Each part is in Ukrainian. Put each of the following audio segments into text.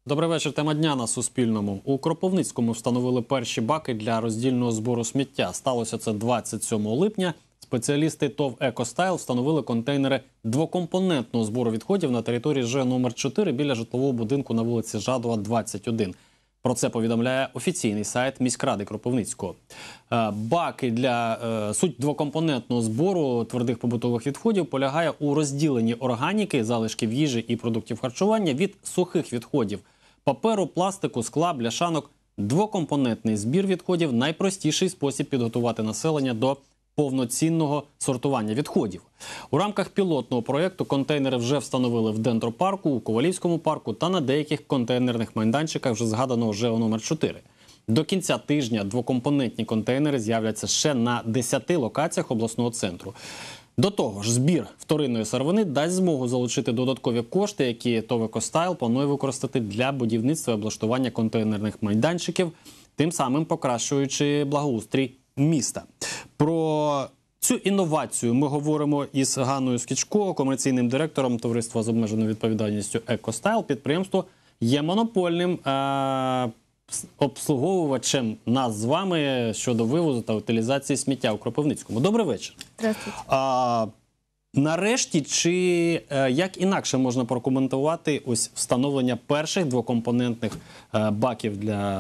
Добрий вечір. Тема дня на Суспільному. У Кропивницькому встановили перші баки для роздільного збору сміття. Сталося це 27 липня. Спеціалісти ТОВ «Екостайл» встановили контейнери двокомпонентного збору відходів на території ЖЕО номер 4 біля житлового будинку на вулиці Жадова, 21. Про це повідомляє офіційний сайт міськради Кропивницького. Суть двокомпонентного збору твердих побутових відходів полягає у розділенні органіки, залишків їжі і продуктів харчування від сухих відходів – паперу, пластику, скла, бляшанок. Двокомпонентний збір відходів – найпростіший спосіб підготувати населення до повноцінного сортування відходів. У рамках пілотного проєкту контейнери вже встановили в Дендропарку, у Ковалівському парку та на деяких контейнерних майданчиках вже згаданого ЖЕО номер 4. До кінця тижня двокомпонентні контейнери з'являться ще на 10 локаціях обласного центру. До того ж, збір вторинної сировини дасть змогу залучити додаткові кошти, які ТОВ «Екостайл» планує використати для будівництва і облаштування контейнерних майданчиків, тим самим покращуючи благоустрій міста. Про цю інновацію ми говоримо із Ганною Скічко, комерційним директором товариства з обмеженою відповідальністю «Екостайл». Підприємство є монопольним обслуговувачем нас з вами щодо вивозу та утилізації сміття у Кропивницькому. Добрий вечір. Здравствуйте. Нарешті, чи як інакше можна прокоментувати ось встановлення перших двокомпонентних баків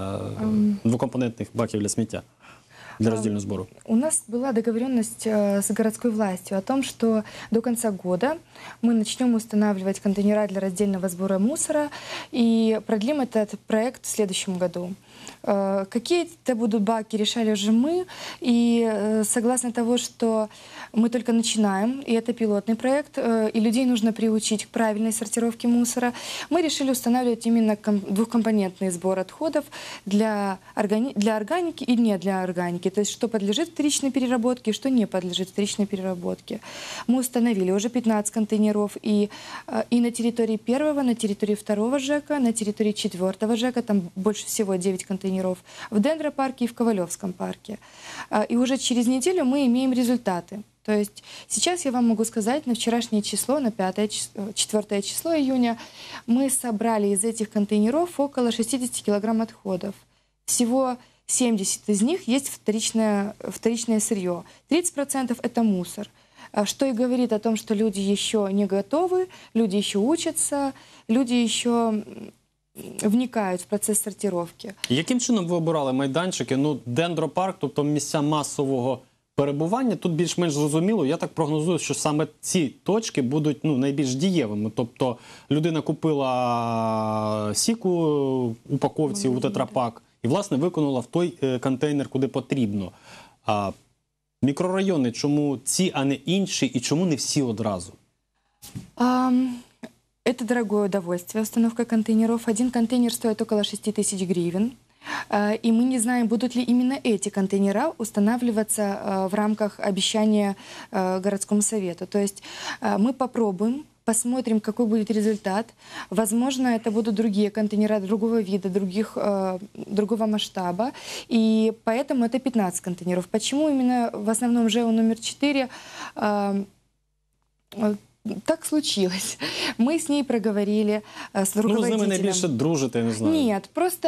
для сміття? Для раздельного сбора? У нас была договоренность с городской властью о том, что до конца года мы начнем устанавливать контейнера для раздельного сбора мусора и продлим этот проект в следующем году. Какие это будут баки, решали уже мы. И согласно того, что мы только начинаем, и это пилотный проект, и людей нужно приучить к правильной сортировке мусора, мы решили устанавливать именно двухкомпонентный сбор отходов для органики и не для органики. То есть, что подлежит вторичной переработке, что не подлежит вторичной переработке. Мы установили уже 15 контейнеров и на территории первого, на территории второго ЖЭКа, на территории четвертого ЖЭКа, там больше всего 9 контейнеров, в Дендропарке и в Ковалевском парке. И уже через неделю мы имеем результаты. То есть сейчас я вам могу сказать, на вчерашнее число, на 4 число июня, мы собрали из этих контейнеров около 60 килограмм отходов. Всего 70 из них есть вторичное сырье. 30% это мусор. Что и говорит о том, что люди еще не готовы, люди еще учатся, люди еще вникають в процес сортировки. Яким чином ви обирали майданчики? Дендропарк, тобто місця масового перебування, тут більш-менш зрозуміло. Я так прогнозую, що саме ці точки будуть найбільш дієвими. Тобто людина купила сіку в упаковці у тетрапак і, власне, виконала в той контейнер, куди потрібно. Мікрорайони, чому ці, а не інші, і чому не всі одразу? Это дорогое удовольствие, установка контейнеров. Один контейнер стоит около 6 тысяч гривен. И мы не знаем, будут ли именно эти контейнера устанавливаться в рамках обещания городскому совету. То есть мы попробуем, посмотрим, какой будет результат. Возможно, это будут другие контейнера другого вида, другого масштаба. И поэтому это 15 контейнеров. Почему именно в основном ЖЭО номер 4... Так случилось. Мы с ней проговорили, с руководителем. Вы с ними найбільше дружите, я не знаю. Нет, просто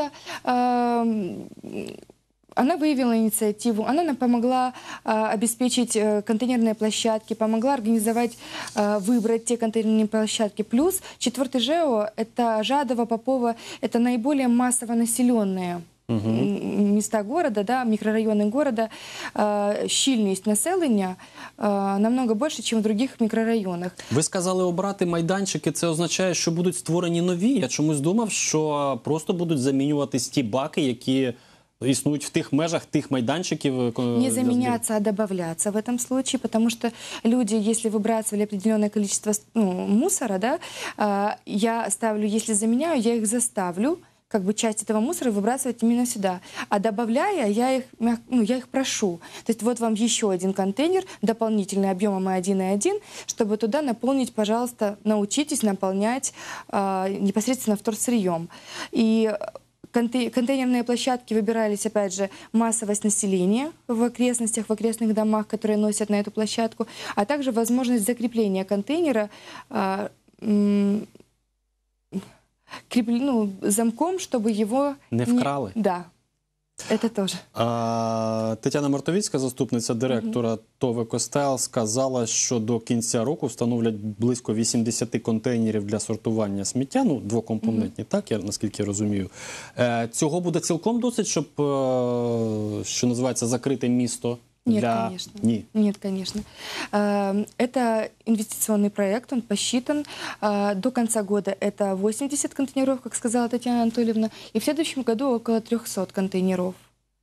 она выявила инициативу, она нам помогла обеспечить контейнерные площадки, помогла организовать, выбрать те контейнерные площадки. Плюс 4-й ЖЭО, это Жадово, Попова, это наиболее массово населенные места города, да, микрорайоны города, щільність населення намного більше, ніж в других мікрорайонах. Ви сказали обрати майданчики, це означає, що будуть створені нові? Я чомусь думав, що просто будуть замінюватись ті баки, які існують в тих межах, тих майданчиків. Не заменяться, а добавляться в этом случае, потому что люди, если выбрасывали определенное количество мусора, да, я ставлю, если заменяю, я их заставлю, как бы часть этого мусора выбрасывать именно сюда. А добавляя, я их прошу. То есть вот вам еще один контейнер, дополнительный объемом 1,1, чтобы туда наполнить, пожалуйста, научитесь наполнять непосредственно вторсырьем. И контейнерные площадки выбирались, опять же, массовость населения в окрестностях, в окрестных домах, которые носят на эту площадку, а также возможность закрепления контейнера замком, чтобы его... Не вкрали? Да, это тоже. Тетяна Мартовіцька, заступниця директора ТОВ «Екостайл», сказала, що до кінця року встановлять близько 80 контейнерів для сортування сміття, двокомпонентні, так, я наскільки розумію. Цього буде цілком досить, щоб, що називається, закрити місто? Нет, конечно. Нет, конечно. Это инвестиционный проект, он посчитан. До конца года это 80 контейнеров, как сказала Татьяна Анатольевна, и в следующем году около 300 контейнеров.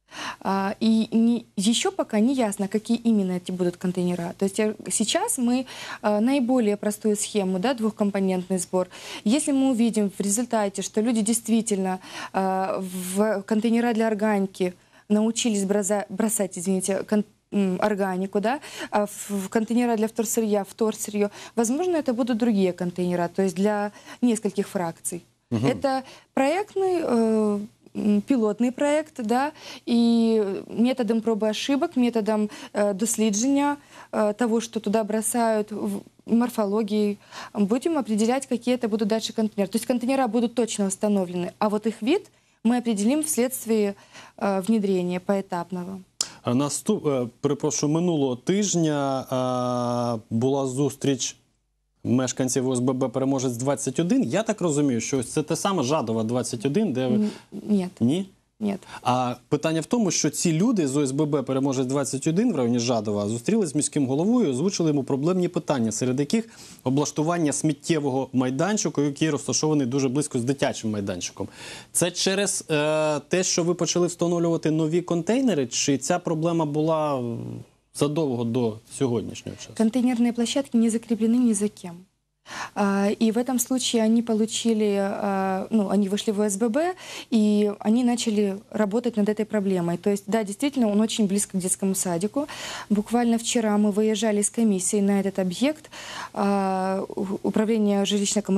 И еще пока не ясно, какие именно эти будут контейнера. То есть сейчас мы наиболее простую схему, да, двухкомпонентный сбор. Если мы увидим в результате, что люди действительно в контейнера для органики научились бросать, извините, органику, да, а в контейнера для вторсырья, вторсырье, возможно, это будут другие контейнера, то есть для нескольких фракций. Это проектный, пилотный проект, да, и методом пробы ошибок, методом дослідження того, что туда бросают, морфологией, будем определять, какие это будут дальше контейнеры. То есть контейнера будут точно установлены, а вот их вид мы определим вследствие внедрения поэтапного. Перепрошую, минулого тижня була зустріч мешканців ОСББ «Переможець 21». Я так розумію, що це те саме Жадова 21, де ви... Нет. Ні? Нет. А питання в тому, що ці люди з ОСББ «Переможець 21» в районі Жадова зустрілись з міським головою і озвучили йому проблемні питання, серед яких облаштування сміттєвого майданчику, який розташований дуже близько з дитячим майданчиком. Це через те, що ви почали встановлювати нові контейнери, чи ця проблема була задовго до сьогоднішнього часу? Контейнерные площадки не закреплены ни за кем. И в этом случае они получили, они вышли в ОСББ, и они начали работать над этой проблемой. То есть, да, действительно, он очень близко к детскому садику. Буквально вчера мы выезжали с комиссией на этот объект управления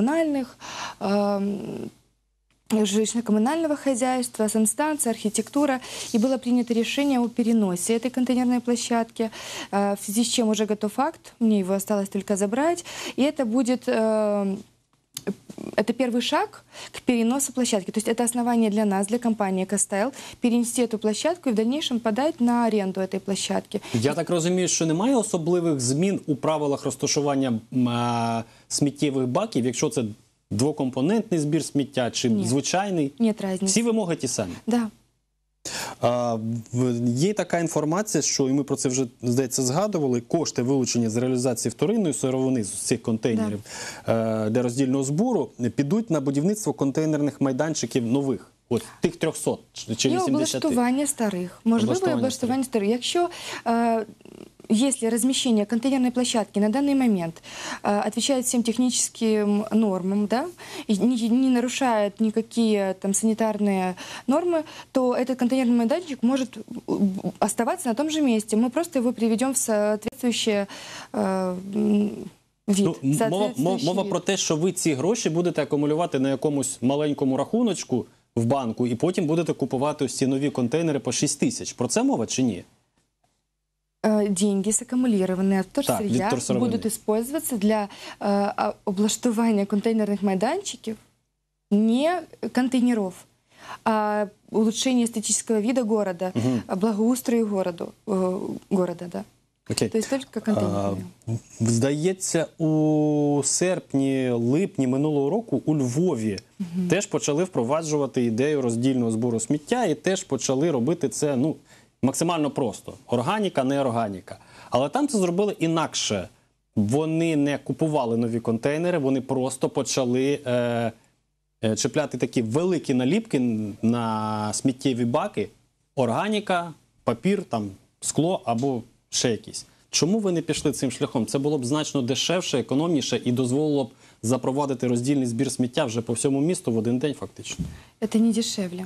жилищно-коммунального хозяйства, санстанция, архитектура. И было принято решение о переносе этой контейнерной площадки, в связи с чем уже готов акт, мне его осталось только забрать. И это будет... Это первый шаг к переносу площадки. То есть это основание для нас, для компании «Екостайл», перенести эту площадку и в дальнейшем подать на аренду этой площадки. Я так розумію, що немає особливих змін у правилах розташування сміттєвих баків, якщо це двокомпонентний збір сміття чи звичайний? Нет разницы. Всі вимоги ті самі? Да. Є така інформація, що, і ми про це вже, здається, згадували, кошти, вилучені з реалізації вторинної сировини з цих контейнерів для роздільного збору, підуть на будівництво контейнерних майданчиків нових. От тих 300 чи 80. І облаштування старих. Можливо, облаштування старих. Якщо если размещение контейнерной площадки на данный момент отвечает всем техническим нормам, да, и не нарушает никакие там санитарные нормы, то этот контейнерный майданчик может оставаться на том же месте. Мы просто его приведем в соответствующее вид. Мова про те, що ви ці гроші будете акумулювати на якомусь маленькому рахуночку в банку і потім будете купувати ось ці нові контейнери по 6 тисяч. Про це мова чи ні? Деньги, саккумулированные от вторсырья, будут использоваться для облаштування контейнерных майданчиков, не контейнеров, а улучшение эстетического вида города, благоустрою города, да. Окей. То есть только контейнерные. Здається, у серпні-липні минулого року у Львові теж почали впроваджувати ідею роздільного збору сміття і теж почали робити це, максимально просто. Органіка, не органіка. Але там це зробили інакше. Вони не купували нові контейнери, вони просто почали чіпляти такі великі наліпки на сміттєві баки. Органіка, папір, там, скло або ще якісь. Чому ви не пішли цим шляхом? Це було б значно дешевше, економніше і дозволило б запровадити роздільний збір сміття вже по всьому місту в один день фактично. Це не дешевле.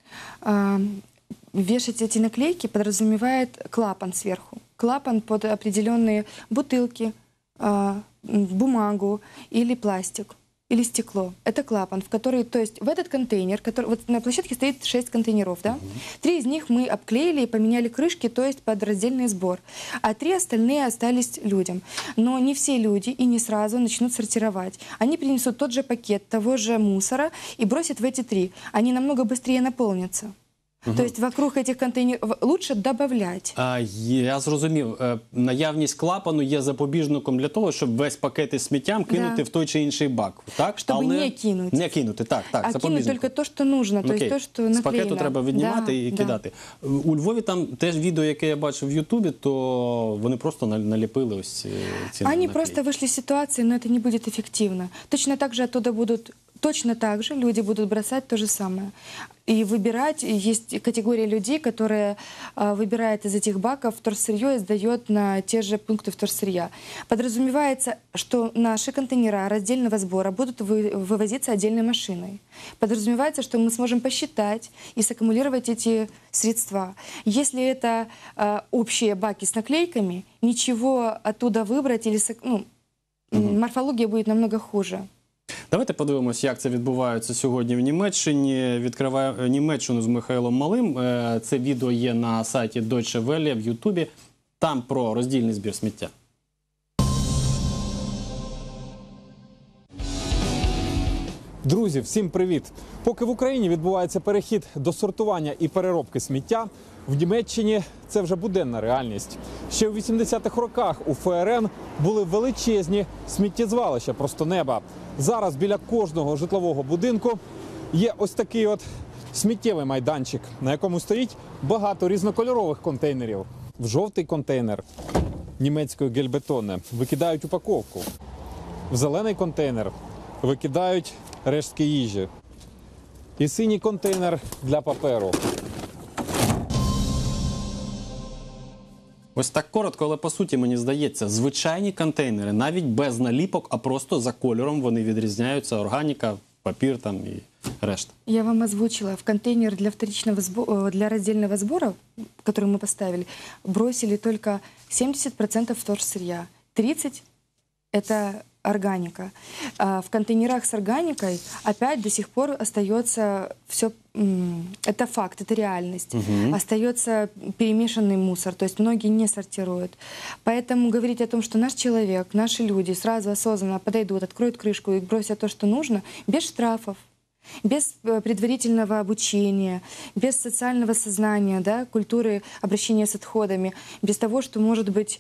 Вешать эти наклейки подразумевает клапан сверху. Клапан под определенные бутылки, бумагу или пластик. или стекло. Это клапан, в который, то есть в этот контейнер, который, вот на площадке стоит 6 контейнеров, да? 3 из них мы обклеили и поменяли крышки, то есть под раздельный сбор. А 3 остальные остались людям. Но не все люди и не сразу начнут сортировать. Они принесут тот же пакет того же мусора и бросят в эти 3. Они намного быстрее наполнятся. То есть вокруг этих контейнеров лучше добавлять. Я зрозумів. Наявність клапану є запобіжником для того, щоб весь пакет із сміттям кинути в той чи інший бак. Так? Чтобы не кинуть. Не кинути, так, А кинуть только то, что нужно, то есть то, что наклеено. З пакету треба віднімати і кидати. У Львові там теж відео, яке я бачив в Ютубі, то вони просто наліпили ось ці Они наклейки. просто вышли из ситуации, но это не будет эффективно. Точно так же оттуда будут... Точно так же люди будут бросать то же самое. И выбирать, есть категория людей, которые выбирает из этих баков вторсырье и сдает на те же пункты вторсырья. Подразумевается, что наши контейнера раздельного сбора будут вывозиться отдельной машиной. Подразумевается, что мы сможем посчитать и саккумулировать эти средства. Если это общие баки с наклейками, ничего оттуда выбрать или морфология будет намного хуже. Давайте подивимося, як це відбувається сьогодні в Німеччині. Відкриває Німеччину з Михайлом Малим. Це відео є на сайті Deutsche Welle в Ютубі. Там про роздільний збір сміття. Друзі, всім привіт! Поки в Україні відбувається перехід до сортування і переробки сміття, в Німеччині це вже буденна реальність. Ще у 80-х роках у ФРН були величезні сміттєзвалища просто неба. Зараз біля кожного житлового будинку є ось такий от сміттєвий майданчик, на якому стоїть багато різнокольорових контейнерів. В жовтий контейнер німецької гельбетони викидають упаковку. В зелений контейнер викидають рештки їжі. І синій контейнер для паперу. Ось так коротко, але по суті, мені здається, звичайні контейнери, навіть без наліпок, а просто за кольором вони відрізняються. Органіка, папір там і решта. Я вам озвучила, в контейнер для раздельного сбора, который мы поставили, бросили только 70% вторсырья, 30% это органика. А в контейнерах с органикой опять до сих пор остается все, это факт, это реальность. Остается перемешанный мусор, то есть многие не сортируют. Поэтому говорить о том, что наш человек, наши люди сразу осознанно подойдут, откроют крышку и бросят то, что нужно, без штрафов, без предварительного обучения, без социального сознания, да, культуры обращения с отходами, без того, что может быть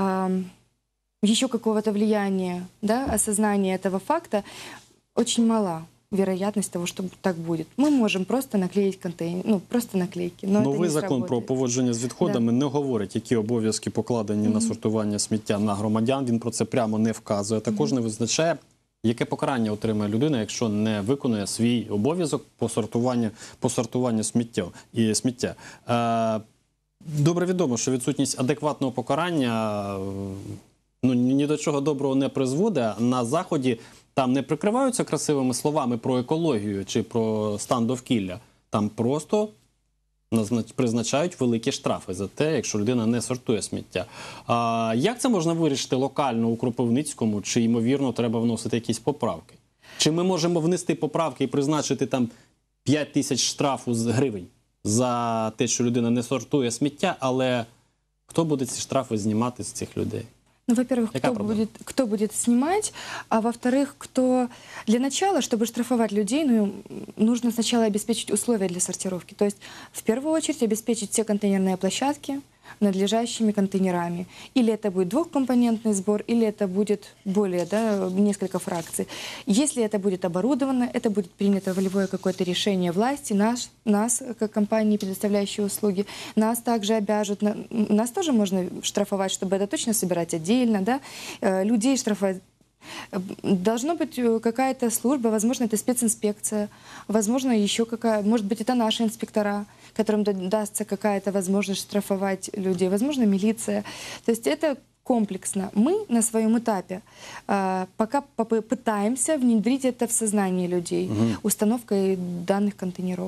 еще какого-то влияния, да, осознания этого факта, очень мала вероятность того, что так будет. Мы можем просто наклеить контейнер, просто наклейки, но это Новий не закон про сработает. поводження з відходами не говорить, які обов'язки покладені на сортування сміття на громадян. Він про це прямо не вказує. Також не визначає, яке покарання отримає людина, якщо не виконує свій обов'язок по сортуванню сміття. Добре відомо, що відсутність адекватного покарання ні до чого доброго не призводить. На Заході там не прикриваються красивими словами про екологію чи про стан довкілля. Там просто призначають великі штрафи за те, якщо людина не сортує сміття. Як це можна вирішити локально у Кропивницькому? Чи, ймовірно, треба вносити якісь поправки? Чи ми можемо внести поправки і призначити там 5 тисяч штрафу з гривень за те, що людина не сортує сміття, але хто буде ці штрафи знімати з цих людей? Ну, во-первых, кто будет снимать, а во-вторых, для начала, чтобы штрафовать людей, нужно сначала обеспечить условия для сортировки. То есть, в первую очередь, обеспечить все контейнерные площадки надлежащими контейнерами. Или это будет двухкомпонентный сбор, или это будет более, несколько фракций. Если это будет оборудовано, это будет принято волевое какое-то решение власти, нас, как компании, предоставляющие услуги, нас также обяжут, нас тоже можно штрафовать, чтобы это точно собирать отдельно, людей штрафовать. Должна быть какая-то служба, возможно, это специнспекция, возможно, еще может быть, это наши инспектора, которым дастся какая-то возможность штрафовать людей, возможно, милиция. То есть это комплексно. Мы на своем этапе пока пытаемся внедрить это в сознание людей установкой данных контейнеров.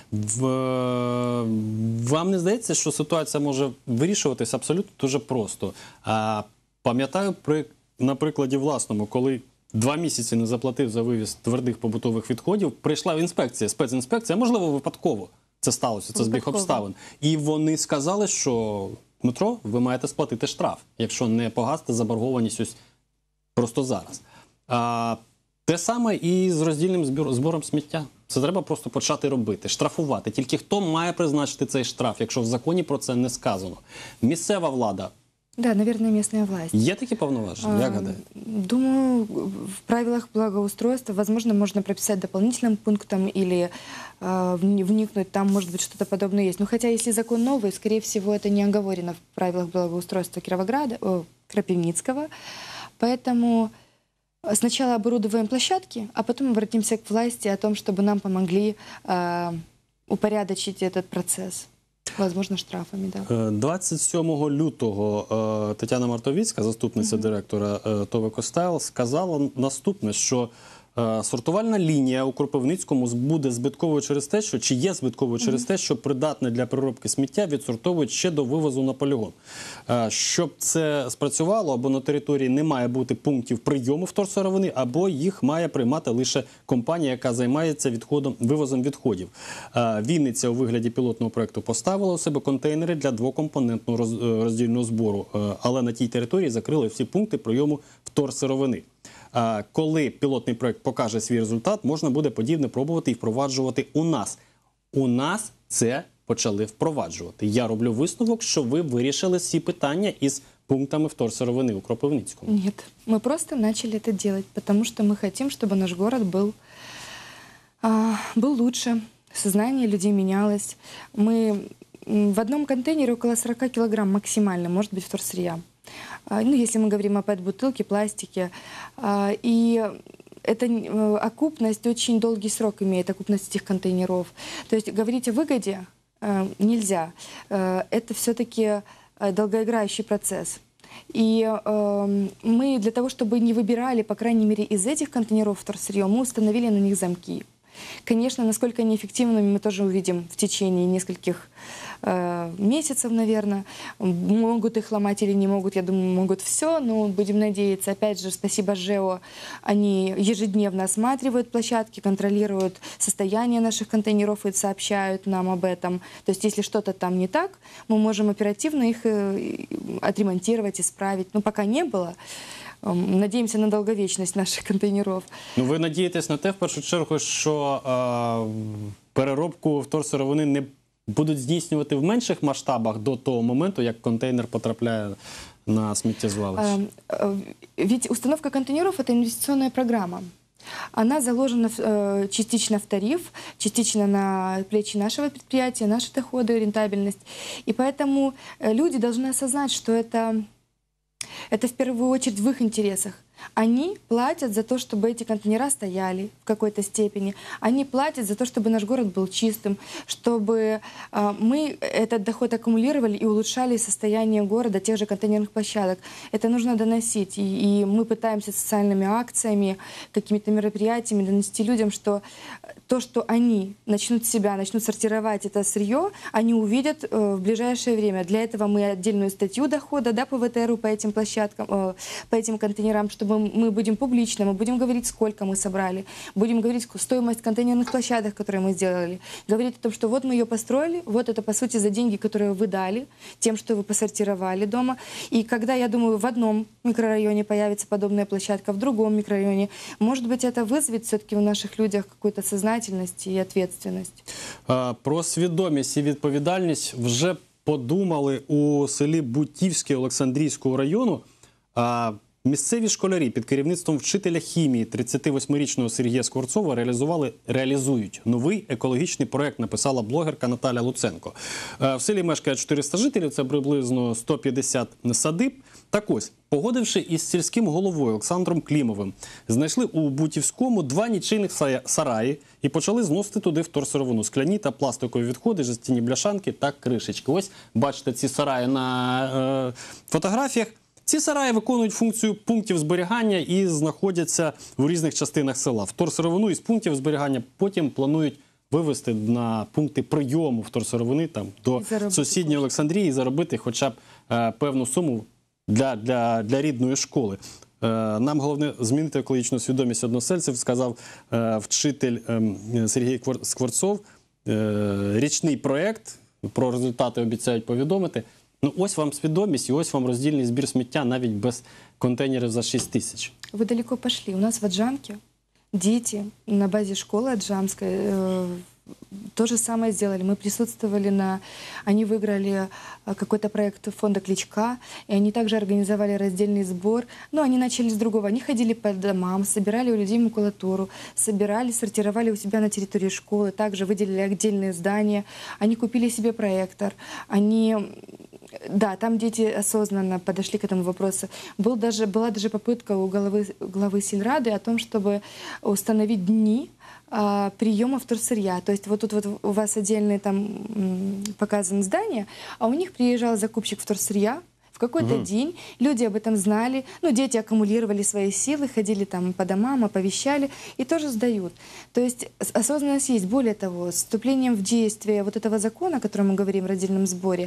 Вам не здається, що ситуація може вирішуватись абсолютно дуже просто? Пам'ятаю на прикладі власному, коли 2 місяці не заплатив за вивіз твердих побутових відходів. Прийшла інспекція, спецінспекція, можливо, випадково це сталося, це збіг Випадково. обставин. І вони сказали, що Дмитро, ви маєте сплатити штраф, якщо не погасите заборгованість ось просто зараз. Те саме і з роздільним збором сміття. Це треба просто почати робити, штрафувати. Тільки хто має призначити цей штраф, якщо в законі про це не сказано? Місцева влада. Да, наверное, местная власть. Є такі повноваження? Як гадаєте? Думаю, в правилах благоустройства, возможно, можно прописать дополнительным пунктом или вникнуть, там, может быть, что-то подобное есть. Но хотя, если закон новый, скорее всего, это не оговорено в правилах благоустройства Крапивницкого. Поэтому сначала оборудуем площадки, а потом обратимся к власти о том, чтобы нам помогли упорядочить этот процесс. Возможно, штрафами, да. 27 лютого Тетяна Мартовіцька, заступниця директора ТОВ «Екостайл», сказала наступне, що сортувальна лінія у Кропивницькому буде збитковою через те, що, чи є збитковою через те, що придатне для переробки сміття відсортовують ще до вивозу на полігон. Щоб це спрацювало, або на території не має бути пунктів прийому вторсировини, або їх має приймати лише компанія, яка займається вивозом відходів. Вінниця у вигляді пілотного проєкту поставила у себе контейнери для двокомпонентного роздільного збору, але на тій території закрили всі пункти прийому вторсировини. Коли пілотний проєкт покаже свій результат, можна буде подібне пробувати і впроваджувати у нас. У нас це почали впроваджувати. Я роблю висновок, що ви вирішили всі питання із пунктами вторсировини у Кропивницькому. Нет, мы просто начали это делать, потому что мы хотим, чтобы наш город был лучше, сознание людей менялось. Мы в одном контейнере около 40 килограмм максимально может быть вторсырья. Ну, если мы говорим о PET-бутылке, пластике. И эта окупность очень долгий срок имеет, окупность этих контейнеров. То есть говорить о выгоде нельзя. Это все-таки долгоиграющий процесс. И мы для того, чтобы не выбирали, по крайней мере, из этих контейнеров вторсырье, мы установили на них замки. Конечно, насколько они эффективными, мы тоже увидим в течение нескольких месяцев, наверное. Могут их ломать или не могут, я думаю, могут все, но будем надеяться. Опять же, спасибо ЖЭО, они ежедневно осматривают площадки, контролируют состояние наших контейнеров и сообщают нам об этом. То есть, если что-то там не так, мы можем оперативно их отремонтировать, исправить. Но пока не было. Надіємося на довговічність наших контейнерів. Ну, ви надієтесь на те, в першу чергу, що переробку вторсировини не будуть здійснювати в менших масштабах до того моменту, як контейнер потрапляє на сміттєзвалище? Ведь установка контейнеров – это инвестиционная программа. Она заложена частично в тариф, частично на плечи нашего предприятия, наши доходы, рентабельность. И поэтому люди должны осознать, что это в первую очередь в их интересах. Они платят за то, чтобы эти контейнера стояли в какой-то степени. Они платят за то, чтобы наш город был чистым, чтобы мы этот доход аккумулировали и улучшали состояние города, тех же контейнерных площадок. Это нужно доносить. И мы пытаемся социальными акциями, какими-то мероприятиями донести людям, что то, что они начнут сортировать это сырье, они увидят в ближайшее время. Для этого мы отдельную статью дохода, да, по ВТРу, по этим площадкам, по этим контейнерам, чтобы мы будем публично, мы будем говорить, сколько мы собрали, будем говорить стоимость контейнерных площадок, которые мы сделали, говорить о том, что вот мы ее построили, вот это, по сути, за деньги, которые вы дали, тем, что вы посортировали дома. И когда, я думаю, в одном микрорайоне появится подобная площадка, в другом микрорайоне, может быть, это вызовет все-таки в наших людях какую-то сознательность и ответственность. Про свідомість і відповідальність вже подумали у селі Бутівське Олександрійського району. Місцеві школярі під керівництвом вчителя хімії 38-річного Сергія Скворцова реалізують новий екологічний проєкт, написала блогерка Наталя Луценко. В селі мешкає 400 жителів, це приблизно 150 садиб. Так ось, погодивши із сільським головою Олександром Клімовим, знайшли у Бутівському 2 нічийних сараї і почали зносити туди вторсировину, скляні та пластикові відходи, жестяні бляшанки та кришечки. Ось, бачите ці сараї на фотографіях. Ці сараї виконують функцію пунктів зберігання і знаходяться в різних частинах села. Вторсировину із пунктів зберігання потім планують вивезти на пункти прийому вторсировини до сусідньої Олександрії і заробити хоча б певну суму для рідної школи. Нам головне змінити екологічну свідомість односельців, сказав вчитель Сергій Скворцов. Річний проєкт, про результати обіцяють повідомити. Ну ось вам свідомість і ось вам роздільний збір сміття навіть без контейнерів за 6 тисяч. Вы далеко пошли. У нас в Аджамке дети на базе школы Аджамской то же самое сделали. Мы присутствовали Они выиграли какой-то проект фонда Кличка, и они также организовали раздельный сбор. Но они начали с другого. Они ходили по домам, собирали у людей макулатуру, собирали, сортировали у себя на территории школы, также выделили отдельные здания. Они купили себе проектор. Да, там дети осознанно подошли к этому вопросу. Была даже попытка у главы сельрады о том, чтобы установить дни приема вторсырья. То есть вот тут вот у вас отдельные там показаны здания, а у них приезжал закупщик вторсырья в какой-то день, люди об этом знали, ну, дети аккумулировали свои силы, ходили там по домам, оповещали и тоже сдают. То есть осознанность есть. Более того, с вступлением в действие вот этого закона, о котором мы говорим в раздельном сборе,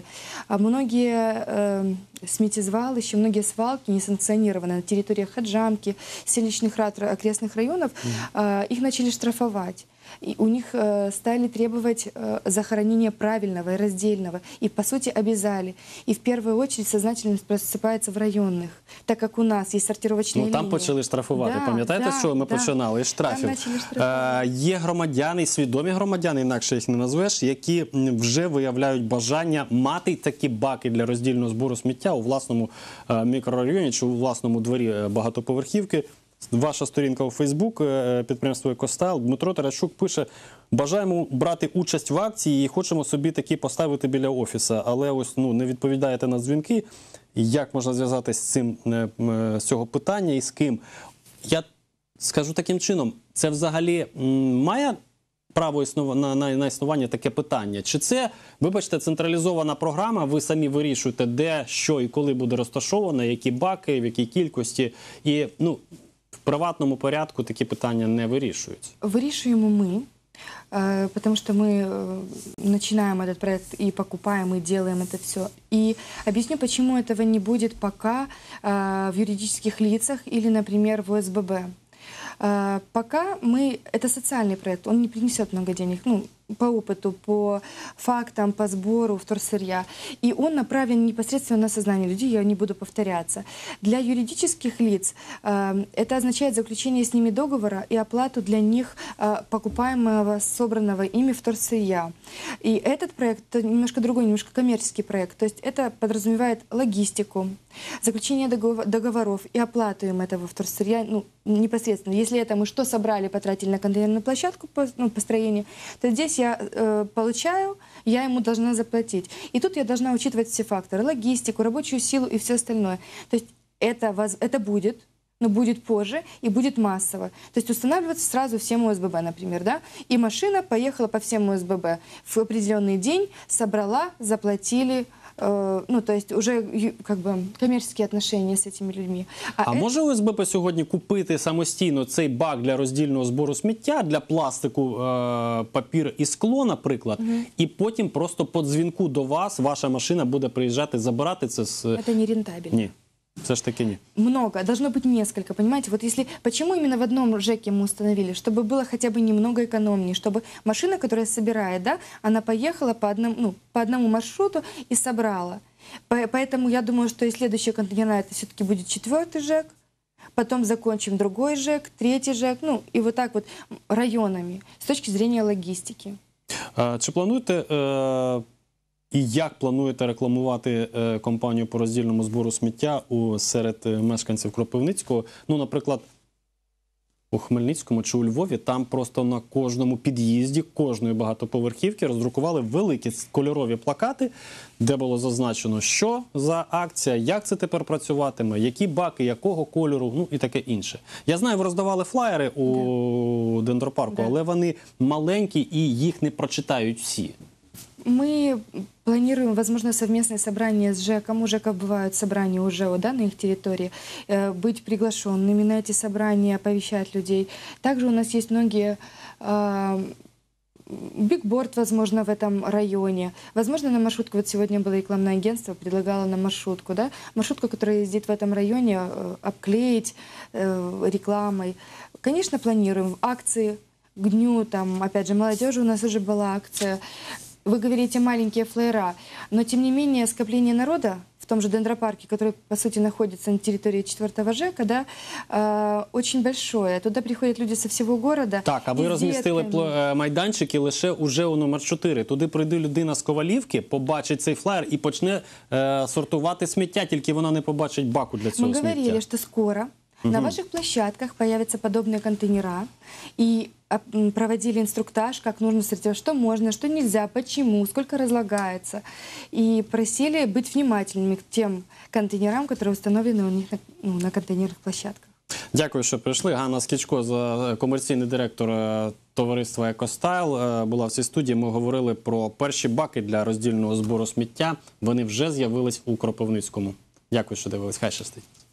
многие сметизвалища, многие свалки несанкционированные на территориях Аджамки, селищных рад окрестных районов, их начали штрафовать. И у них стали требовать захоронения правильного и раздельного. И, по сути, обязали. И в первую очередь сознательность просыпается в районных, так как у нас есть сортировочные там линии. почали штрафувати. Да, Пам'ятаєте, да, що ми да. починали із штрафів? Там почали штрафувати. Є громадяни, свідомі громадяни, інакше їх не назвеш, які вже виявляють бажання мати такі баки для роздільного збору сміття у власному мікрорайоні чи у власному дворі багатоповерхівки. Ваша сторінка у Фейсбук, підприємство «Екостайл». Дмитро Таращук пише: бажаємо брати участь в акції і хочемо собі такі поставити біля офісу. Але ось не відповідаєте на дзвінки. Як можна зв'язатися з цього питання і з ким? Я скажу таким чином, це взагалі має право на існування таке питання? Чи це, вибачте, централізована програма, ви самі вирішуєте, де, що і коли буде розташовано, які баки, в якій кількості? І, в приватному порядку такі питання не вирішуються. Вырішуємо мы, потому что мы начинаем этот проект и покупаем, и делаем это все. И объясню, почему этого не будет пока в юридических лицах или, например, в ОСББ. Пока это социальный проект, он не принесет много денег, по опыту, по фактам, по сбору вторсырья. И он направлен непосредственно на сознание людей, я не буду повторяться. Для юридических лиц это означает заключение с ними договора и оплату для них покупаемого, собранного ими вторсырья. И этот проект немножко другой, немножко коммерческий проект. То есть это подразумевает логистику, заключение договоров и оплату им этого вторсырья непосредственно. Если это мы что собрали, потратили на контейнерную площадку построения, то здесь я получаю, я ему должна заплатить. И тут я должна учитывать все факторы: логистику, рабочую силу и все остальное. То есть это будет, но будет позже и будет массово. То есть устанавливаться сразу всем ОСББ, например, да? И машина поехала по всем ОСББ в определенный день, собрала, заплатили. То есть уже как бы коммерческие отношения с этими людьми. Може ОСББ сьогодні купити самостійно цей бак для роздільного збору сміття, для пластику, папір і скло, наприклад, і потім просто по дзвінку до вас ваша машина буде приїжджати забирати це з... Это не рентабельно. Ні. Все ж таки ні. Много, должно быть несколько, понимаете? Вот если, почему именно в одном ЖЭКе мы установили? Чтобы было хотя бы немного экономнее, чтобы машина, которая собирает, да, она поехала по одному маршруту и собрала. Поэтому я думаю, что и следующая контейнера это все-таки будет 4-й ЖЭК, потом закончим другой ЖЭК, 3-й ЖЭК, и вот так вот районами, с точки зрения логистики. Чи плануєте... І як плануєте рекламувати компанію по роздільному збору сміття серед мешканців Кропивницького? Наприклад, у Хмельницькому чи у Львові, там просто на кожному під'їзді кожної багатоповерхівки роздрукували великі кольорові плакати, де було зазначено, що за акція, як це тепер працюватиме, які баки, якого кольору, і таке інше. Я знаю, ви роздавали флаєри у Дендропарку, але вони маленькі і їх не прочитають всі. Мы планируем, возможно, совместное собрание с ЖЭКом. У ЖЭКов бывают собрания уже на их территории. Быть приглашенными на эти собрания, оповещать людей. Также у нас есть многие бигборд, возможно, в этом районе. Возможно, на маршрутку, вот сегодня было рекламное агентство, предлагало на маршрутку, да, маршрутку, которая ездит в этом районе, обклеить рекламой. Конечно, планируем акции к дню, там, опять же, молодежи у нас уже была акция. Вы говорите маленькие флеера, но тем не менее скопление народа в том же дендропарке, который, по сути, находится на территории 4-го ЖЭКа, да, очень большое. Туда приходят люди со всего города. Так, а ви і з розмістили дітками. майданчики лише уже у номер 4. Туди прийде людина з Ковалівки, побачить цей флаєр і почне сортувати сміття, тільки вона не побачить баку для цього Мы сміття. говорили, что скоро на ваших площадках появятся подобные контейнера. И проводили инструктаж, как нужно сортировать, что можно, что нельзя, почему, сколько разлагается. И просили быть внимательными к тем контейнерам, которые установлены у них на контейнерных площадках. Дякую, що прийшли. Ганна Скічко, комерційний директор товариства «Екостайл», була в цій студії. Ми говорили про перші баки для роздільного збору сміття. Вони вже з'явились у Кропивницькому. Дякую, що дивились. Хай щастить.